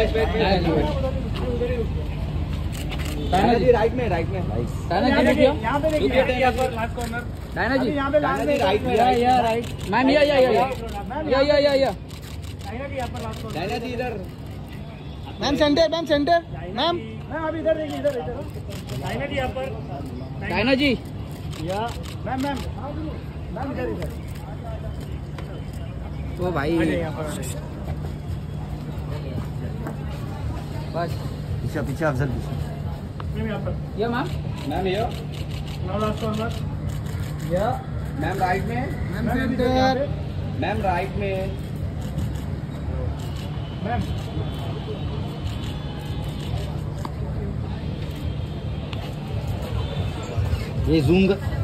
Diana ji right में Diana ji देखिए यहाँ पे देखिए लास्ट कॉर्नर डायना जी यहाँ पे लास्ट में राइट में या राइट मैम या डायना जी यहाँ पर लास्ट कॉर्नर डायना जी इधर मैम सेंटर मैम मैम अभी इधर देखिए इधर डायना जी यहाँ पर डायना जी या मैम इधर ओ भाई यहाँ पर बस पीछे अफजल पीछे मैम यहाँ पर ये मैम ये नाउ लास्ट कॉर्नर या मैम राइट में मैम सेंटर मैम राइट में मैम ये जूम